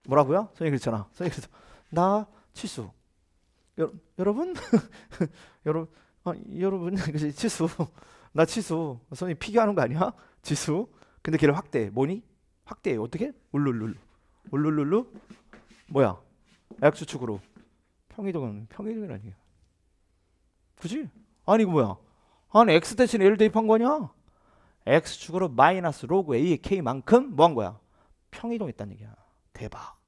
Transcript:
뭐라고요? 선생님 그랬잖아. 선생님 그래서 나 치수. 여러분 여러분 그치, 치수. 나 치수. 선생님 피기하는 거 아니야? 지수. 근데 걔를 확대해. 뭐니? 확대해. 어떻게? 울룰룰루. 울룰룰루. 뭐야? X축으로. 평이동이라니. 그지? 아니 이거 뭐야? 아니 X 대신에 L 대입한 거냐? X축으로 마이너스 로그 A의 K만큼 뭐 한 거야? 평이동했다는 얘기야. 대박.